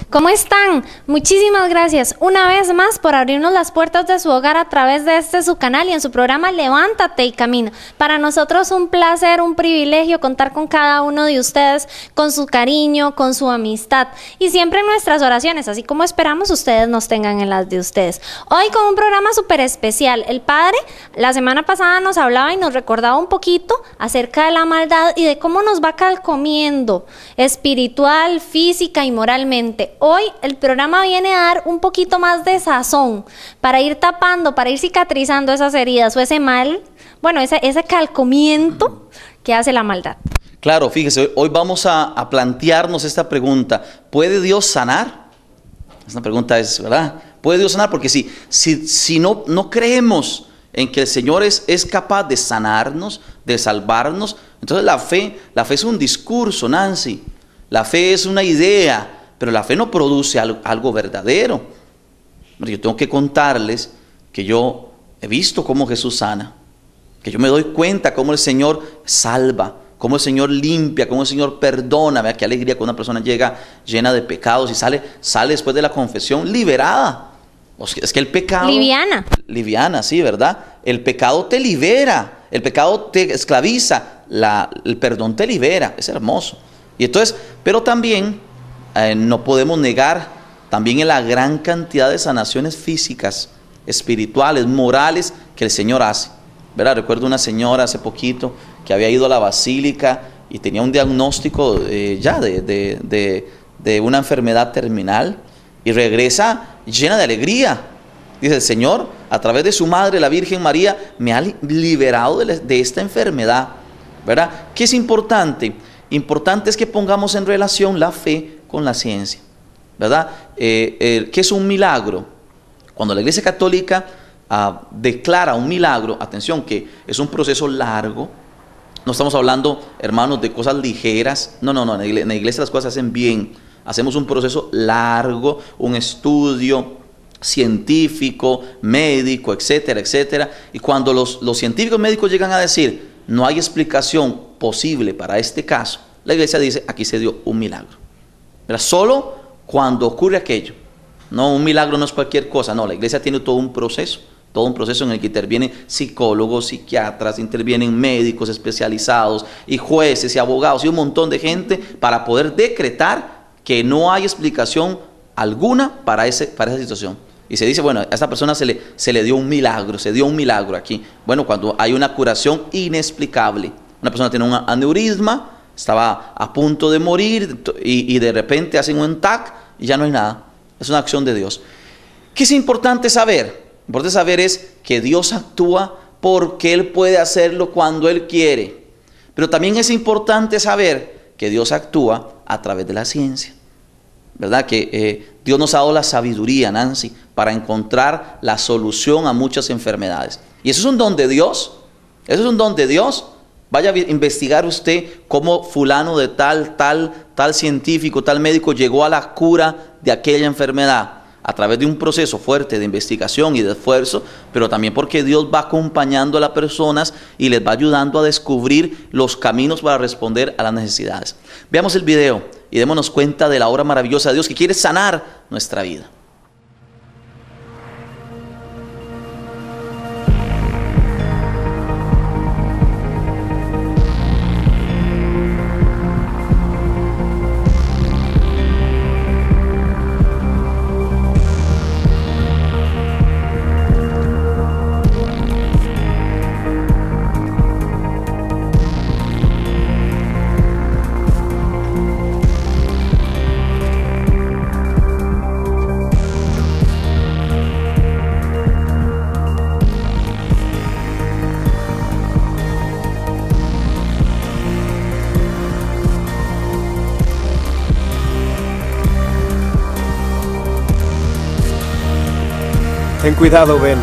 ¿Cómo están? Muchísimas gracias una vez más por abrirnos las puertas de su hogar a través de su canal y en su programa Levántate y Camina. Para nosotros un placer, un privilegio contar con cada uno de ustedes, con su cariño, con su amistad y siempre en nuestras oraciones, así como esperamos ustedes nos tengan en las de ustedes. Hoy con un programa súper especial. El padre la semana pasada nos hablaba y nos recordaba un poquito acerca de la maldad y de cómo nos va calcomiendo espiritual, física y moralmente. Hoy el programa viene a dar un poquito más de sazón para ir tapando, para ir cicatrizando esas heridas o ese mal, bueno, ese calcomiento que hace la maldad. Claro, fíjese, hoy vamos a plantearnos esta pregunta. ¿Puede Dios sanar? Esta pregunta es, ¿verdad? ¿Puede Dios sanar? Porque si no creemos en que el Señor es capaz de sanarnos, de salvarnos, entonces la fe es un discurso, Nancy. La fe es una idea, pero la fe no produce algo verdadero. Yo tengo que contarles que yo he visto cómo Jesús sana, que yo me doy cuenta cómo el Señor salva, cómo el Señor limpia, cómo el Señor perdona. Vea qué alegría cuando una persona llega llena de pecados y sale después de la confesión liberada. O sea, es que el pecado... Liviana, sí, ¿verdad? El pecado te libera, el pecado te esclaviza, el perdón te libera, es hermoso. Y entonces, pero también no podemos negar también en la gran cantidad de sanaciones físicas, espirituales, morales que el Señor hace, ¿verdad? Recuerdo una señora hace poquito que había ido a la basílica y tenía un diagnóstico de una enfermedad terminal y regresa llena de alegría. Dice: el Señor, a través de su madre, la Virgen María, me ha liberado de esta enfermedad, ¿verdad? ¿Qué es importante? Importante es que pongamos en relación la fe con la ciencia, ¿verdad? ¿Qué es un milagro? Cuando la Iglesia Católica declara un milagro, atención, que es un proceso largo. No estamos hablando, hermanos, de cosas ligeras. No, en la iglesia las cosas se hacen bien. Hacemos un proceso largo, un estudio científico, médico, etcétera, etcétera. Y cuando los científicos médicos llegan a decir no hay explicación posible para este caso, la iglesia dice aquí se dio un milagro. Pero solo cuando ocurre aquello. No, un milagro no es cualquier cosa. No, la iglesia tiene todo un proceso en el que intervienen psicólogos, psiquiatras, intervienen médicos especializados y jueces y abogados y un montón de gente para poder decretar que no hay explicación alguna para esa situación. Y se dice, bueno, a esta persona se le dio un milagro aquí. Bueno, cuando hay una curación inexplicable. Una persona tiene un aneurisma, estaba a punto de morir y de repente hacen un TAC y ya no hay nada. Es una acción de Dios. ¿Qué es importante saber? Lo importante saber es que Dios actúa porque Él puede hacerlo cuando Él quiere. Pero también es importante saber que Dios actúa a través de la ciencia, ¿verdad? Que Dios nos ha dado la sabiduría, Nancy, para encontrar la solución a muchas enfermedades. Y eso es un don de Dios. Eso es un don de Dios. Vaya a investigar usted cómo fulano de tal científico, tal médico llegó a la cura de aquella enfermedad. A través de un proceso fuerte de investigación y de esfuerzo, pero también porque Dios va acompañando a las personas y les va ayudando a descubrir los caminos para responder a las necesidades. Veamos el video y démonos cuenta de la obra maravillosa de Dios que quiere sanar nuestra vida. Ten cuidado, Ben.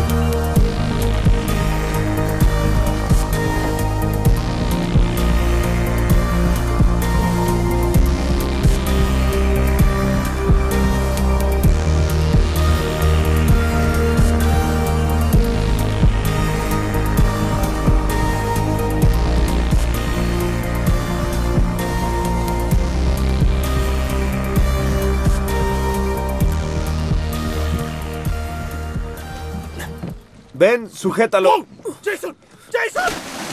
Ben, sujétalo. ¡Oh! ¡Jason! ¡Jason!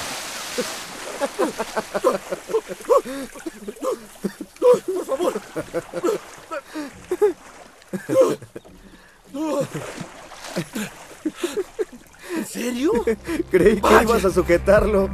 ¡Por favor! ¿En serio? Creí que ibas a sujetarlo.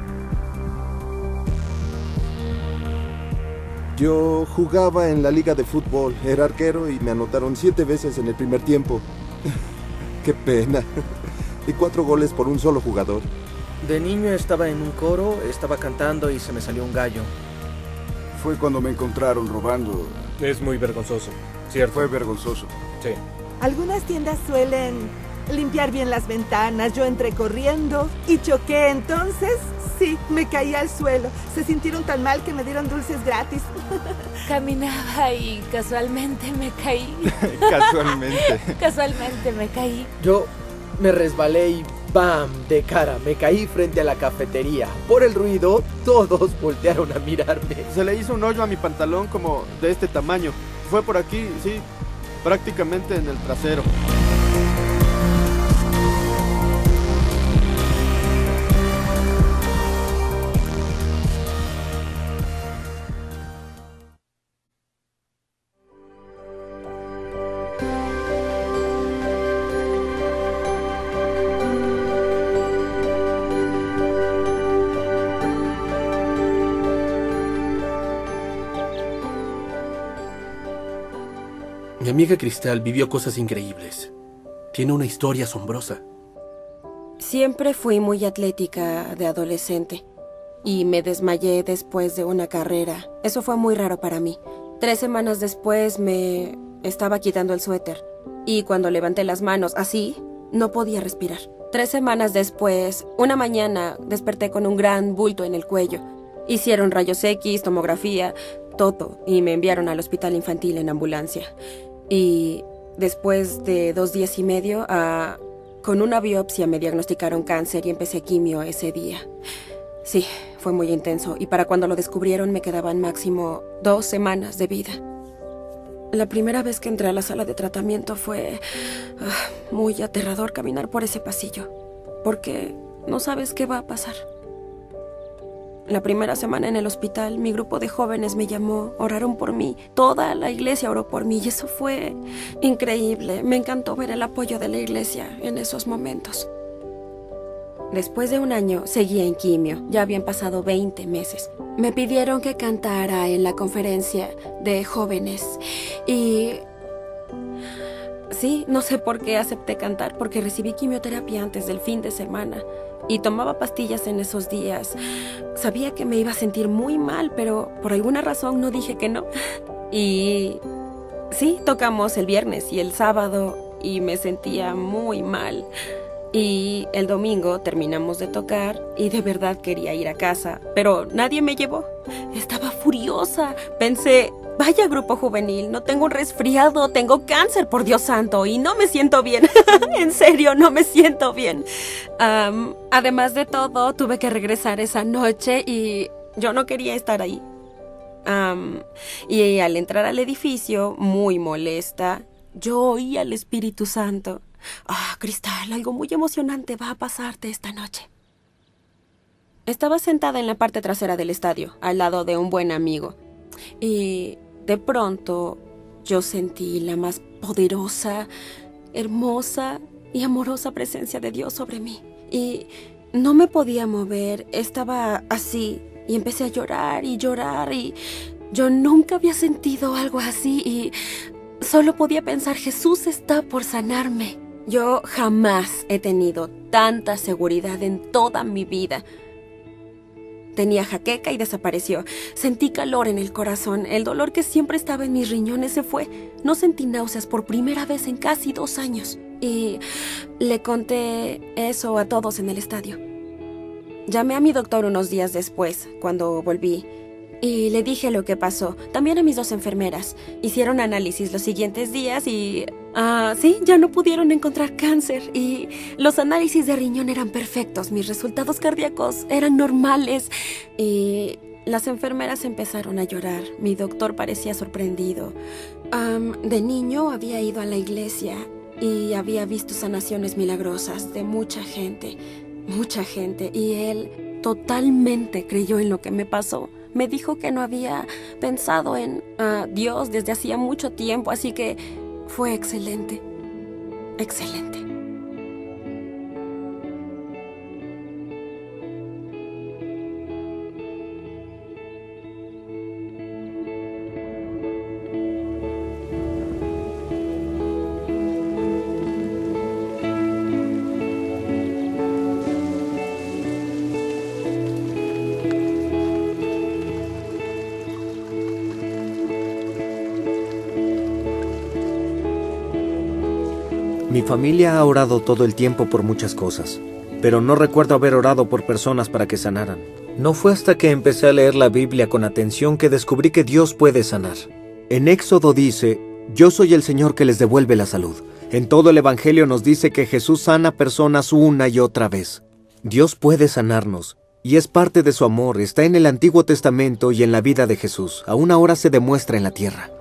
Yo jugaba en la liga de fútbol. Era arquero y me anotaron 7 veces en el primer tiempo. Qué pena. Y 4 goles por un solo jugador. De niño estaba en un coro, estaba cantando y se me salió un gallo. Fue cuando me encontraron robando. Es muy vergonzoso, ¿cierto? Fue vergonzoso. Sí. Algunas tiendas suelen limpiar bien las ventanas. Yo entré corriendo y choqué. Entonces, sí, me caí al suelo. Se sintieron tan mal que me dieron dulces gratis. Caminaba y casualmente me caí. Casualmente me caí. Yo me resbalé y ¡bam! De cara, me caí frente a la cafetería. Por el ruido, todos voltearon a mirarme. Se le hizo un hoyo a mi pantalón como de este tamaño. Fue por aquí, sí, prácticamente en el trasero. Mi amiga Cristal vivió cosas increíbles. Tiene una historia asombrosa. Siempre fui muy atlética de adolescente y me desmayé después de una carrera. Eso fue muy raro para mí. 3 semanas después me estaba quitando el suéter y cuando levanté las manos así, no podía respirar. 3 semanas después, una mañana desperté con un gran bulto en el cuello. Hicieron rayos X, tomografía, todo, y me enviaron al hospital infantil en ambulancia. Y después de 2 días y medio, con una biopsia me diagnosticaron cáncer y empecé quimio ese día. Sí, fue muy intenso y para cuando lo descubrieron me quedaban máximo 2 semanas de vida. La primera vez que entré a la sala de tratamiento fue muy aterrador caminar por ese pasillo, porque no sabes qué va a pasar. La primera semana en el hospital, mi grupo de jóvenes me llamó, oraron por mí, toda la iglesia oró por mí y eso fue increíble. Me encantó ver el apoyo de la iglesia en esos momentos. Después de 1 año, seguía en quimio. Ya habían pasado 20 meses. Me pidieron que cantara en la conferencia de jóvenes y... sí, no sé por qué acepté cantar, porque recibí quimioterapia antes del fin de semana. Y tomaba pastillas en esos días. Sabía que me iba a sentir muy mal, pero por alguna razón no dije que no. Y sí, tocamos el viernes y el sábado y me sentía muy mal. Y el domingo terminamos de tocar y de verdad quería ir a casa, pero nadie me llevó. Estaba furiosa. Pensé, vaya grupo juvenil, no tengo un resfriado, tengo cáncer, por Dios santo, y no me siento bien. En serio, no me siento bien. Además de todo, tuve que regresar esa noche y yo no quería estar ahí. Y al entrar al edificio, muy molesta, yo oí al Espíritu Santo. Cristal, algo muy emocionante va a pasarte esta noche. Estaba sentada en la parte trasera del estadio, al lado de un buen amigo. Y de pronto yo sentí la más poderosa, hermosa y amorosa presencia de Dios sobre mí. Y no me podía mover, estaba así y empecé a llorar y llorar y yo nunca había sentido algo así y solo podía pensar, Jesús está por sanarme. Yo jamás he tenido tanta seguridad en toda mi vida. Tenía jaqueca y desapareció. Sentí calor en el corazón. El dolor que siempre estaba en mis riñones se fue. No sentí náuseas por primera vez en casi 2 años. Y le conté eso a todos en el estadio. Llamé a mi doctor unos días después, cuando volví, y le dije lo que pasó. También a mis 2 enfermeras. Hicieron análisis los siguientes días y... sí, ya no pudieron encontrar cáncer y los análisis de riñón eran perfectos, mis resultados cardíacos eran normales y las enfermeras empezaron a llorar. Mi doctor parecía sorprendido. De niño había ido a la iglesia y había visto sanaciones milagrosas de mucha gente, y él totalmente creyó en lo que me pasó. Me dijo que no había pensado en Dios desde hacía mucho tiempo, así que fue excelente, excelente. Mi familia ha orado todo el tiempo por muchas cosas, pero no recuerdo haber orado por personas para que sanaran. No fue hasta que empecé a leer la Biblia con atención que descubrí que Dios puede sanar. En Éxodo dice, yo soy el Señor que les devuelve la salud. En todo el Evangelio nos dice que Jesús sana personas una y otra vez. Dios puede sanarnos, y es parte de su amor, está en el Antiguo Testamento y en la vida de Jesús. Aún ahora se demuestra en la tierra.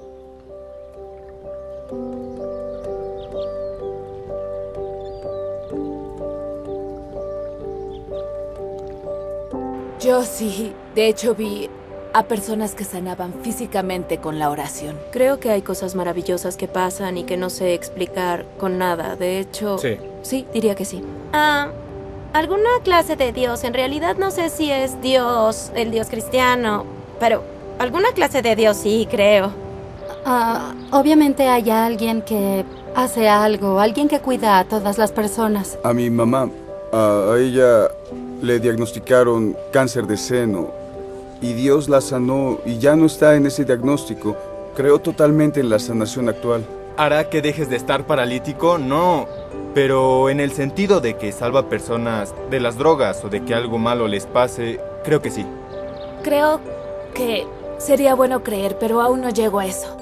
Yo sí, de hecho vi a personas que sanaban físicamente con la oración. Creo que hay cosas maravillosas que pasan y que no sé explicar con nada. De hecho, sí, diría que sí. Alguna clase de Dios. En realidad no sé si es Dios, el Dios cristiano, pero alguna clase de Dios sí, creo. Obviamente hay alguien que hace algo, alguien que cuida a todas las personas. A mi mamá, a ella le diagnosticaron cáncer de seno y Dios la sanó y ya no está en ese diagnóstico. Creo totalmente en la sanación actual. ¿Hará que dejes de estar paralítico? No, pero en el sentido de que salva a personas de las drogas o de que algo malo les pase, creo que sí. Creo que sería bueno creer, pero aún no llego a eso.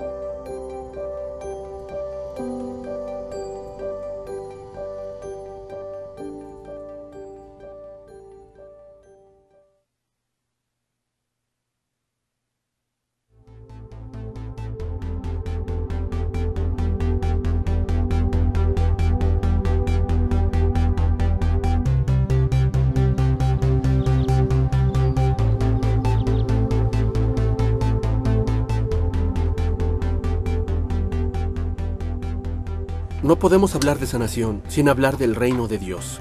No podemos hablar de sanación sin hablar del reino de Dios.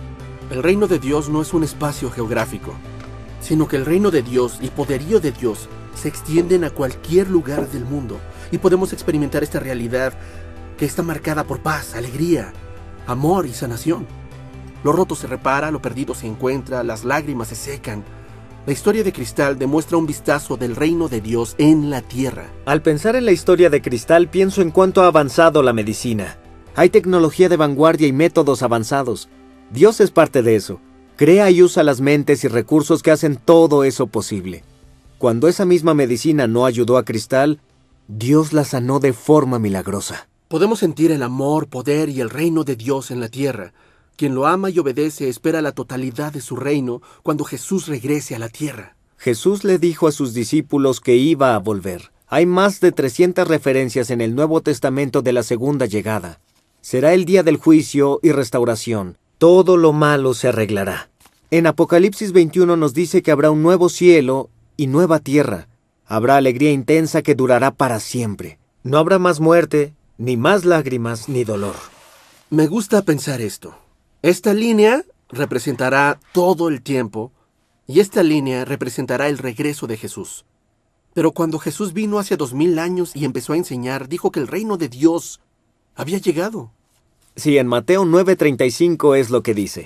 El reino de Dios no es un espacio geográfico, sino que el reino de Dios y poderío de Dios se extienden a cualquier lugar del mundo y podemos experimentar esta realidad que está marcada por paz, alegría, amor y sanación. Lo roto se repara, lo perdido se encuentra, las lágrimas se secan. La historia de Cristal demuestra un vistazo del reino de Dios en la tierra. Al pensar en la historia de Cristal, pienso en cuánto ha avanzado la medicina. Hay tecnología de vanguardia y métodos avanzados. Dios es parte de eso. Crea y usa las mentes y recursos que hacen todo eso posible. Cuando esa misma medicina no ayudó a Cristal, Dios la sanó de forma milagrosa. Podemos sentir el amor, poder y el reino de Dios en la tierra. Quien lo ama y obedece espera la totalidad de su reino cuando Jesús regrese a la tierra. Jesús le dijo a sus discípulos que iba a volver. Hay más de 300 referencias en el Nuevo Testamento de la segunda llegada. Será el día del juicio y restauración. Todo lo malo se arreglará. En Apocalipsis 21 nos dice que habrá un nuevo cielo y nueva tierra. Habrá alegría intensa que durará para siempre. No habrá más muerte, ni más lágrimas, ni dolor. Me gusta pensar esto. Esta línea representará todo el tiempo y esta línea representará el regreso de Jesús. Pero cuando Jesús vino hace 2000 años y empezó a enseñar, dijo que el reino de Dios había llegado. Sí, en Mateo 9:35 es lo que dice.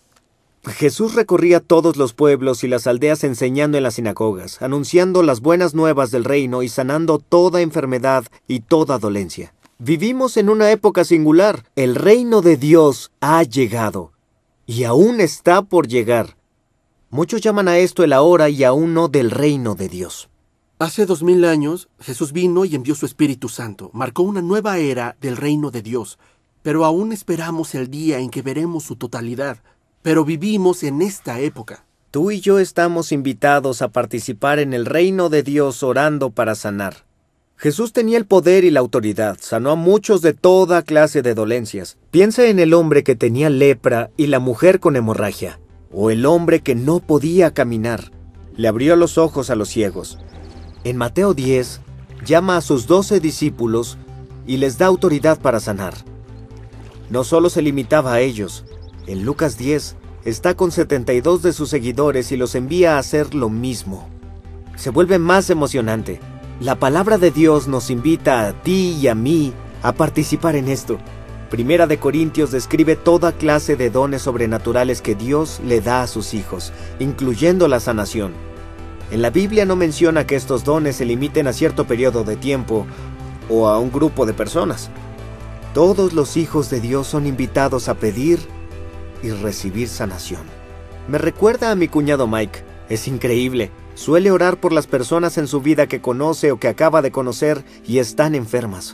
Jesús recorría todos los pueblos y las aldeas enseñando en las sinagogas, anunciando las buenas nuevas del reino y sanando toda enfermedad y toda dolencia. Vivimos en una época singular. El reino de Dios ha llegado y aún está por llegar. Muchos llaman a esto el ahora y aún no del reino de Dios. Hace 2000 años, Jesús vino y envió su Espíritu Santo. Marcó una nueva era del reino de Dios. Pero aún esperamos el día en que veremos su totalidad. Pero vivimos en esta época. Tú y yo estamos invitados a participar en el reino de Dios orando para sanar. Jesús tenía el poder y la autoridad, sanó a muchos de toda clase de dolencias. Piensa en el hombre que tenía lepra y la mujer con hemorragia, o el hombre que no podía caminar. Le abrió los ojos a los ciegos. En Mateo 10, llama a sus 12 discípulos y les da autoridad para sanar. No solo se limitaba a ellos. En Lucas 10, está con 72 de sus seguidores y los envía a hacer lo mismo. Se vuelve más emocionante. La palabra de Dios nos invita a ti y a mí a participar en esto. Primera de Corintios describe toda clase de dones sobrenaturales que Dios le da a sus hijos, incluyendo la sanación. En la Biblia no menciona que estos dones se limiten a cierto periodo de tiempo o a un grupo de personas. Todos los hijos de Dios son invitados a pedir y recibir sanación. Me recuerda a mi cuñado Mike. Es increíble. Suele orar por las personas en su vida que conoce o que acaba de conocer y están enfermas.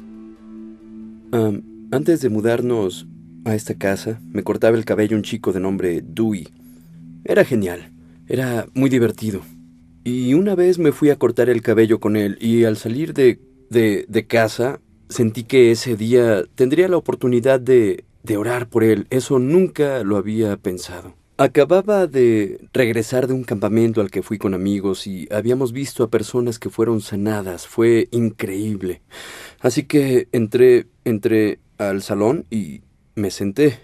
Antes de mudarnos a esta casa, me cortaba el cabello un chico de nombre Dewey. Era genial, era muy divertido. Y una vez me fui a cortar el cabello con él y al salir de casa, sentí que ese día tendría la oportunidad de orar por él. Eso nunca lo había pensado. Acababa de regresar de un campamento al que fui con amigos y habíamos visto a personas que fueron sanadas. Fue increíble. Así que entré al salón y me senté.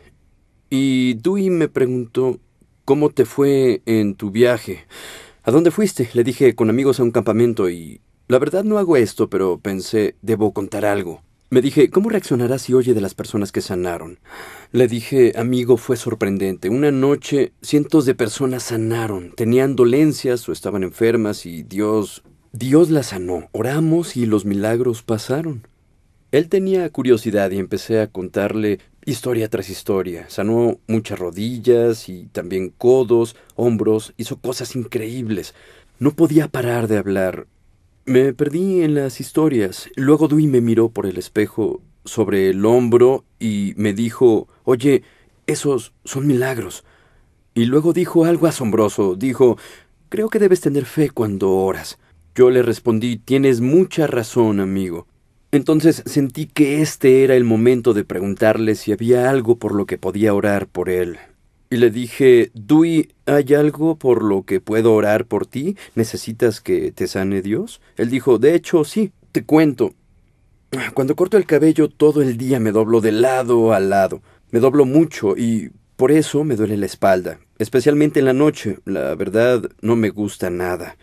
Y Dewey me preguntó, ¿cómo te fue en tu viaje? ¿A dónde fuiste? Le dije, con amigos a un campamento y la verdad no hago esto, pero pensé, debo contar algo. Me dije, ¿cómo reaccionará si oye de las personas que sanaron? Le dije, amigo, fue sorprendente. Una noche, cientos de personas sanaron. Tenían dolencias o estaban enfermas y Dios las sanó. Oramos y los milagros pasaron. Él tenía curiosidad y empecé a contarle historia tras historia. Sanó muchas rodillas y también codos, hombros. Hizo cosas increíbles. No podía parar de hablar. Me perdí en las historias. Luego Dewey me miró por el espejo sobre el hombro y me dijo, oye, esos son milagros. Y luego dijo algo asombroso. Dijo, creo que debes tener fe cuando oras. Yo le respondí, tienes mucha razón, amigo. Entonces sentí que este era el momento de preguntarle si había algo por lo que podía orar por él. Y le dije, Dewey, ¿hay algo por lo que puedo orar por ti? ¿Necesitas que te sane Dios? Él dijo, de hecho, sí, te cuento. Cuando corto el cabello todo el día me doblo de lado a lado. Me doblo mucho y por eso me duele la espalda, especialmente en la noche. La verdad, no me gusta nada.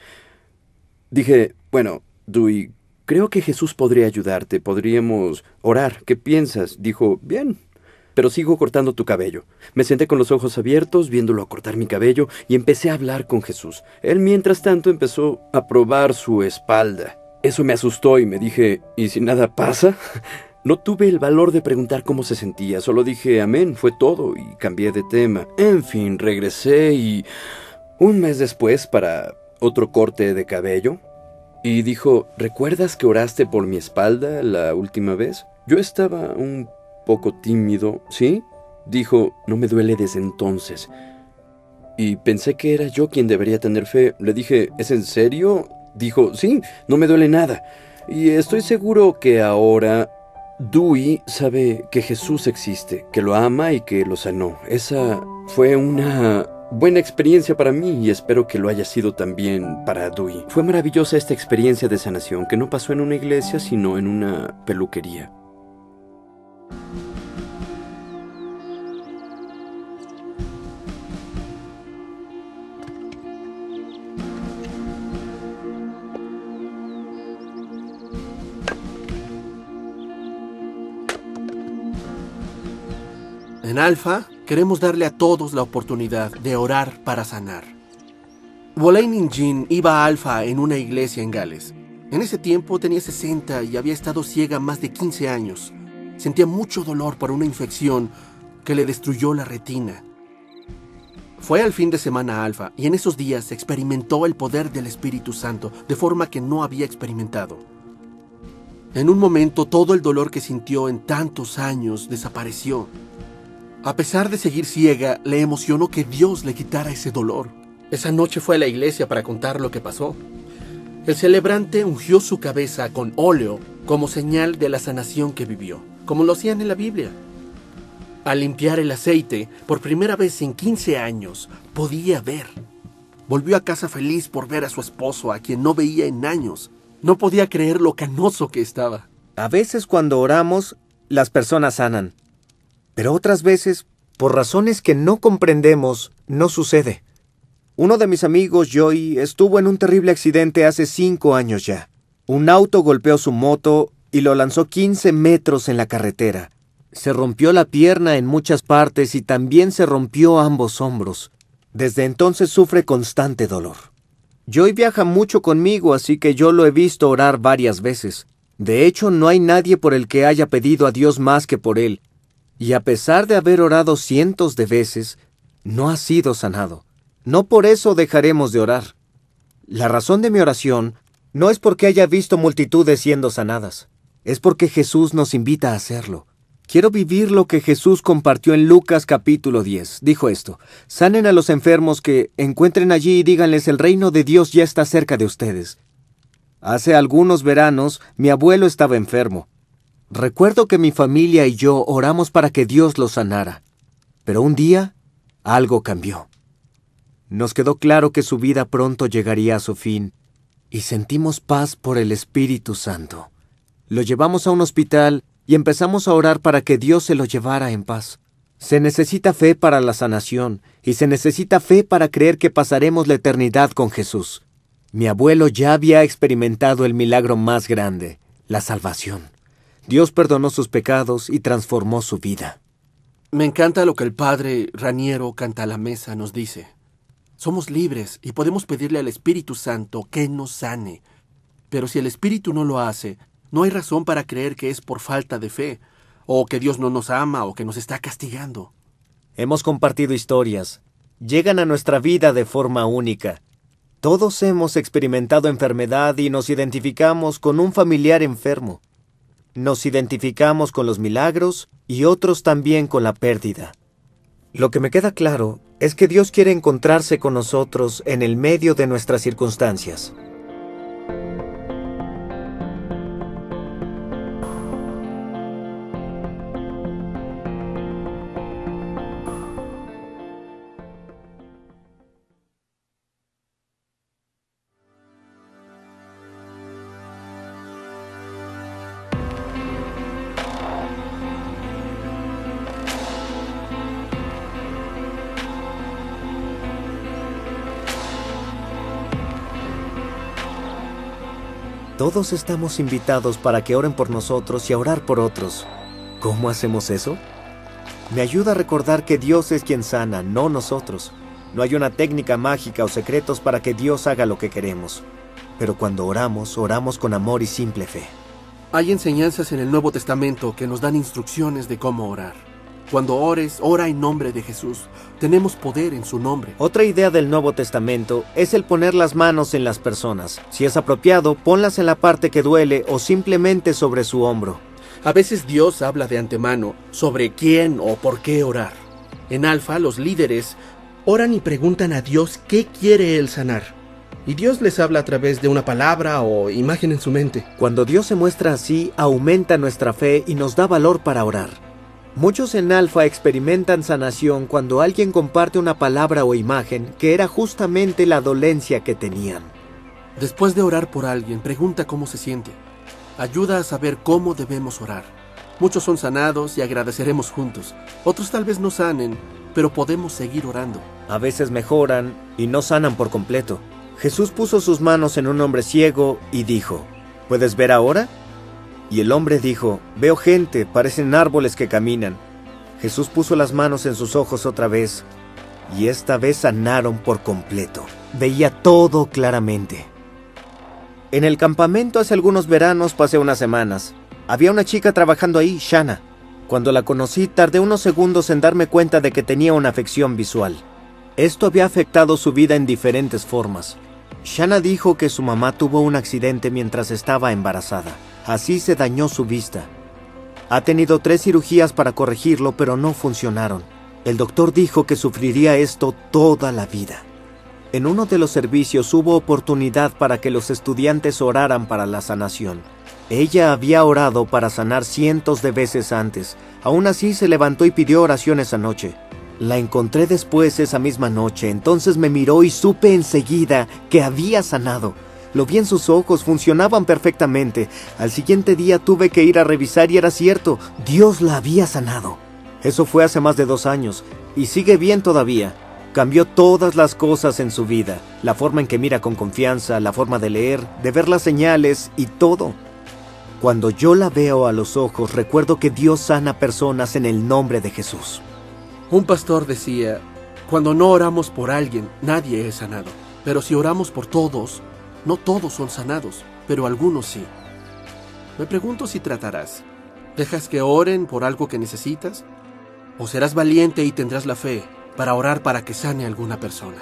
Dije, bueno, Dewey, creo que Jesús podría ayudarte. Podríamos orar. ¿Qué piensas? Dijo, bien. Pero sigo cortando tu cabello. Me senté con los ojos abiertos, viéndolo cortar mi cabello, y empecé a hablar con Jesús. Él, mientras tanto, empezó a probar su espalda. Eso me asustó y me dije, ¿y si nada pasa? No tuve el valor de preguntar cómo se sentía. Solo dije, amén, fue todo, y cambié de tema. En fin, regresé y un mes después, para otro corte de cabello, y dijo, ¿recuerdas que oraste por mi espalda la última vez? Yo estaba un poco tímido, ¿sí? Dijo, no me duele desde entonces. Y pensé que era yo quien debería tener fe. Le dije, ¿es en serio? Dijo, sí, no me duele nada. Y estoy seguro que ahora Dewey sabe que Jesús existe, que lo ama y que lo sanó. Esa fue una buena experiencia para mí y espero que lo haya sido también para Dewey. Fue maravillosa esta experiencia de sanación que no pasó en una iglesia, sino en una peluquería. En Alfa, queremos darle a todos la oportunidad de orar para sanar. Wolaine Jean iba a Alfa en una iglesia en Gales. En ese tiempo tenía 60 y había estado ciega más de 15 años. Sentía mucho dolor por una infección que le destruyó la retina. Fue al fin de semana a Alfa y en esos días experimentó el poder del Espíritu Santo de forma que no había experimentado. En un momento todo el dolor que sintió en tantos años desapareció. A pesar de seguir ciega, le emocionó que Dios le quitara ese dolor. Esa noche fue a la iglesia para contar lo que pasó. El celebrante ungió su cabeza con óleo como señal de la sanación que vivió, como lo hacían en la Biblia. Al limpiar el aceite, por primera vez en 15 años, podía ver. Volvió a casa feliz por ver a su esposo, a quien no veía en años. No podía creer lo canoso que estaba. A veces cuando oramos, las personas sanan. Pero otras veces, por razones que no comprendemos, no sucede. Uno de mis amigos, Joey, estuvo en un terrible accidente hace 5 años ya. Un auto golpeó su moto y lo lanzó 15 metros en la carretera. Se rompió la pierna en muchas partes y también se rompió ambos hombros. Desde entonces sufre constante dolor. Joey viaja mucho conmigo, así que yo lo he visto orar varias veces. De hecho, no hay nadie por el que haya pedido a Dios más que por él. Y a pesar de haber orado cientos de veces, no ha sido sanado. No por eso dejaremos de orar. La razón de mi oración no es porque haya visto multitudes siendo sanadas. Es porque Jesús nos invita a hacerlo. Quiero vivir lo que Jesús compartió en Lucas capítulo 10. Dijo esto: sanen a los enfermos que encuentren allí y díganles el reino de Dios ya está cerca de ustedes. Hace algunos veranos mi abuelo estaba enfermo. Recuerdo que mi familia y yo oramos para que Dios lo sanara. Pero un día, algo cambió. Nos quedó claro que su vida pronto llegaría a su fin y sentimos paz por el Espíritu Santo. Lo llevamos a un hospital y empezamos a orar para que Dios se lo llevara en paz. Se necesita fe para la sanación y se necesita fe para creer que pasaremos la eternidad con Jesús. Mi abuelo ya había experimentado el milagro más grande, la salvación. Dios perdonó sus pecados y transformó su vida. Me encanta lo que el padre Raniero Cantalamessa nos dice. Somos libres y podemos pedirle al Espíritu Santo que nos sane. Pero si el Espíritu no lo hace, no hay razón para creer que es por falta de fe, o que Dios no nos ama, o que nos está castigando. Hemos compartido historias. Llegan a nuestra vida de forma única. Todos hemos experimentado enfermedad y nos identificamos con un familiar enfermo. Nos identificamos con los milagros y otros también con la pérdida. Lo que me queda claro es que Dios quiere encontrarse con nosotros en el medio de nuestras circunstancias. Todos estamos invitados para que oren por nosotros y a orar por otros. ¿Cómo hacemos eso? Me ayuda a recordar que Dios es quien sana, no nosotros. No hay una técnica mágica o secretos para que Dios haga lo que queremos. Pero cuando oramos, oramos con amor y simple fe. Hay enseñanzas en el Nuevo Testamento que nos dan instrucciones de cómo orar. Cuando ores, ora en nombre de Jesús. Tenemos poder en su nombre. Otra idea del Nuevo Testamento es el poner las manos en las personas. Si es apropiado, ponlas en la parte que duele o simplemente sobre su hombro. A veces Dios habla de antemano sobre quién o por qué orar. En Alfa, los líderes oran y preguntan a Dios qué quiere Él sanar. Y Dios les habla a través de una palabra o imagen en su mente. Cuando Dios se muestra así, aumenta nuestra fe y nos da valor para orar. Muchos en Alfa experimentan sanación cuando alguien comparte una palabra o imagen que era justamente la dolencia que tenían. Después de orar por alguien, pregunta cómo se siente. Ayuda a saber cómo debemos orar. Muchos son sanados y agradeceremos juntos. Otros tal vez no sanen, pero podemos seguir orando. A veces mejoran y no sanan por completo. Jesús puso sus manos en un hombre ciego y dijo: ¿puedes ver ahora? Y el hombre dijo: veo gente, parecen árboles que caminan. Jesús puso las manos en sus ojos otra vez, y esta vez sanaron por completo. Veía todo claramente. En el campamento hace algunos veranos pasé unas semanas. Había una chica trabajando ahí, Shanna. Cuando la conocí, tardé unos segundos en darme cuenta de que tenía una afección visual. Esto había afectado su vida en diferentes formas. Shanna dijo que su mamá tuvo un accidente mientras estaba embarazada. Así se dañó su vista. Ha tenido 3 cirugías para corregirlo, pero no funcionaron. El doctor dijo que sufriría esto toda la vida. En uno de los servicios hubo oportunidad para que los estudiantes oraran para la sanación. Ella había orado para sanar cientos de veces antes. Aún así se levantó y pidió oración esa noche. La encontré después esa misma noche, entonces me miró y supe enseguida que había sanado. Lo vi en sus ojos, funcionaban perfectamente. Al siguiente día tuve que ir a revisar y era cierto, Dios la había sanado. Eso fue hace más de 2 años, y sigue bien todavía. Cambió todas las cosas en su vida, la forma en que mira con confianza, la forma de leer, de ver las señales y todo. Cuando yo la veo a los ojos, recuerdo que Dios sana personas en el nombre de Jesús. Un pastor decía, cuando no oramos por alguien, nadie es sanado. Pero si oramos por todos, no todos son sanados, pero algunos sí. Me pregunto si tratarás. ¿Dejas que oren por algo que necesitas? ¿O serás valiente y tendrás la fe para orar para que sane a alguna persona?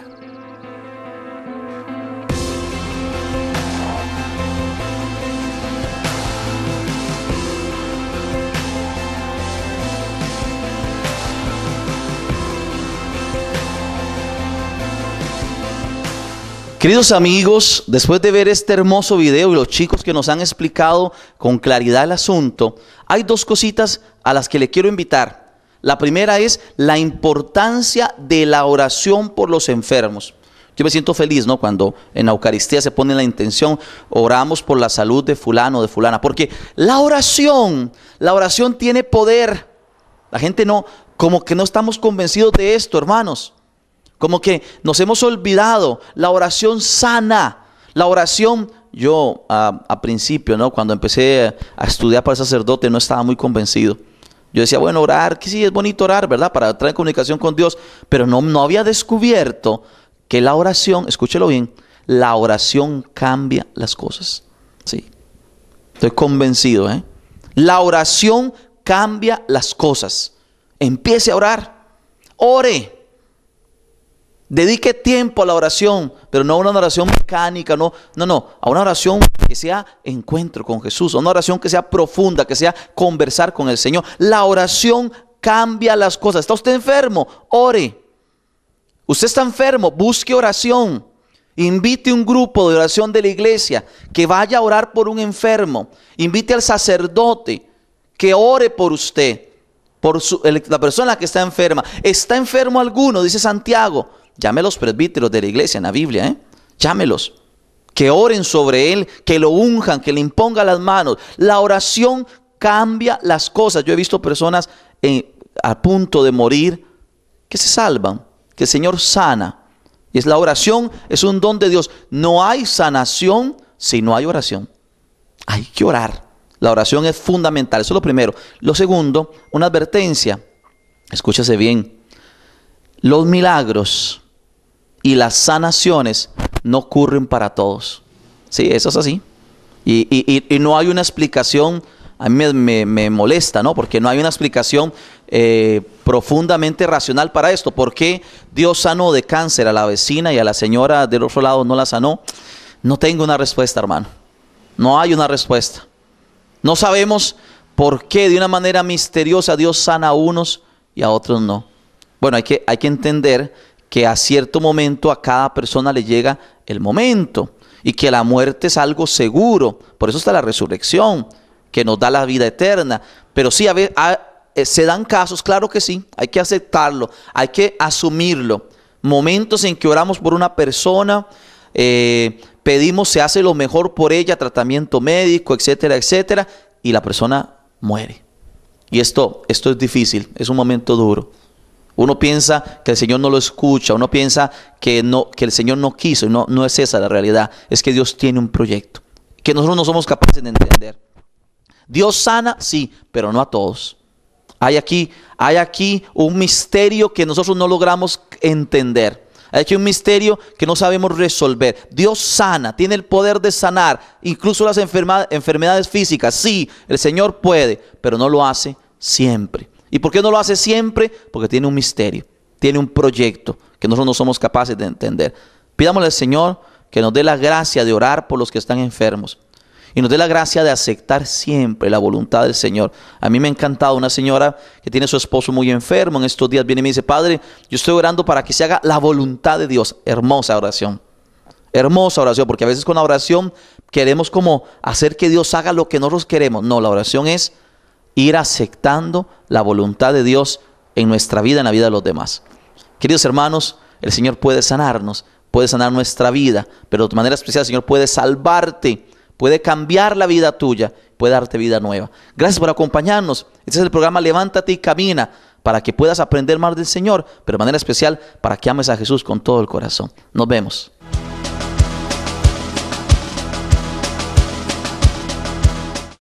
Queridos amigos, después de ver este hermoso video y los chicos que nos han explicado con claridad el asunto, hay 2 cositas a las que le quiero invitar. La primera es la importancia de la oración por los enfermos. Yo me siento feliz, ¿no?, cuando en la Eucaristía se pone la intención, oramos por la salud de fulano, de fulana, porque la oración tiene poder. La gente como que no estamos convencidos de esto, hermanos. Como que nos hemos olvidado. La oración sana. La oración, yo a principio, ¿no?, cuando empecé a estudiar para sacerdote, no estaba muy convencido. Yo decía, bueno, orar, que sí, es bonito orar, ¿verdad?, para entrar en comunicación con Dios. Pero no había descubierto que la oración, escúchelo bien, la oración cambia las cosas. Sí. Estoy convencido, ¿eh? La oración cambia las cosas. Empiece a orar. Ore. Dedique tiempo a la oración, pero no a una oración mecánica, no, a una oración que sea encuentro con Jesús, a una oración que sea profunda, que sea conversar con el Señor. La oración cambia las cosas. ¿Está usted enfermo? Ore. Usted está enfermo, busque oración. Invite un grupo de oración de la iglesia que vaya a orar por un enfermo. Invite al sacerdote que ore por usted, por la persona que está enferma. ¿Está enfermo alguno?, dice Santiago. Llame a los presbíteros de la iglesia en la Biblia, llámelos, que oren sobre él, que lo unjan, que le impongan las manos. La oración cambia las cosas. Yo he visto personas a punto de morir que se salvan, que el Señor sana. Y la oración es un don de Dios. No hay sanación si no hay oración. Hay que orar. La oración es fundamental, eso es lo primero. Lo segundo, una advertencia. Escúchese bien. Los milagros y las sanaciones no ocurren para todos. Sí, eso es así. Y no hay una explicación. A mí me molesta, ¿no?, porque no hay una explicación profundamente racional para esto. ¿Por qué Dios sanó de cáncer a la vecina y a la señora del otro lado no la sanó? No tengo una respuesta, hermano. No hay una respuesta. No sabemos por qué de una manera misteriosa Dios sana a unos y a otros no. Bueno, hay que entender que a cierto momento a cada persona le llega el momento y que la muerte es algo seguro. Por eso está la resurrección, que nos da la vida eterna. Pero sí, se dan casos, claro que sí, hay que aceptarlo, hay que asumirlo. Momentos en que oramos por una persona, pedimos, se hace lo mejor por ella, tratamiento médico, etcétera, etcétera, y la persona muere. Y esto es difícil, es un momento duro. Uno piensa que el Señor no lo escucha, uno piensa que el Señor no quiso, y no es esa la realidad. Es que Dios tiene un proyecto que nosotros no somos capaces de entender. Dios sana, sí, pero no a todos. Hay aquí un misterio que nosotros no logramos entender. Hay aquí un misterio que no sabemos resolver. Dios sana, tiene el poder de sanar, incluso las enfermedades físicas. Sí, el Señor puede, pero no lo hace siempre. ¿Y por qué no lo hace siempre? Porque tiene un misterio, tiene un proyecto que nosotros no somos capaces de entender. Pidámosle al Señor que nos dé la gracia de orar por los que están enfermos. y nos dé la gracia de aceptar siempre la voluntad del Señor. A mí me ha encantado una señora que tiene a su esposo muy enfermo. En estos días viene y me dice: Padre, yo estoy orando para que se haga la voluntad de Dios. Hermosa oración. Hermosa oración, porque a veces con la oración queremos como hacer que Dios haga lo que nosotros queremos. No, la oración es ir aceptando la voluntad de Dios en nuestra vida, en la vida de los demás. Queridos hermanos, el Señor puede sanarnos, puede sanar nuestra vida, pero de manera especial el Señor puede salvarte, puede cambiar la vida tuya, puede darte vida nueva. Gracias por acompañarnos. Este es el programa Levántate y Camina, para que puedas aprender más del Señor, pero de manera especial para que ames a Jesús con todo el corazón. Nos vemos.